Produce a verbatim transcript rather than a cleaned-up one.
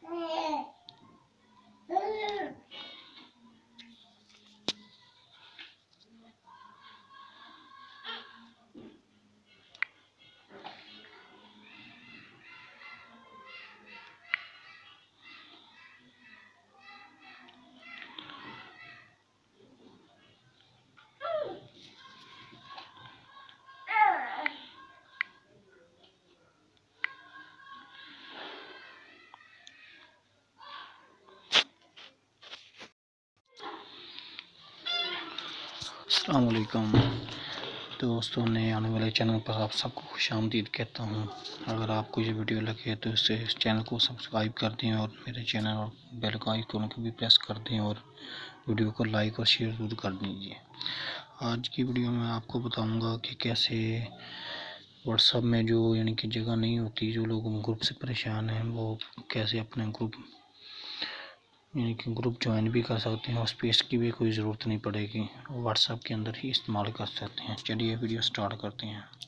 अस्सलाम वालेकुम दोस्तों, नए आने वाले चैनल पर आप सबको खुशामदीद कहता हूँ। अगर आपको ये वीडियो लगे तो इसे इस चैनल को सब्सक्राइब कर दें और मेरे चैनल और बेल का आइकन को भी प्रेस कर दें और वीडियो को लाइक और शेयर जरूर कर दीजिए। आज की वीडियो में आपको बताऊंगा कि कैसे व्हाट्सएप में जो यानी कि जगह नहीं होती, जो लोग ग्रुप से परेशान हैं, वो कैसे अपने ग्रुप यानी कि ग्रुप ज्वाइन भी कर सकते हैं और स्पेस की भी कोई ज़रूरत नहीं पड़ेगी, व्हाट्सएप के अंदर ही इस्तेमाल कर सकते हैं। चलिए वीडियो स्टार्ट करते हैं।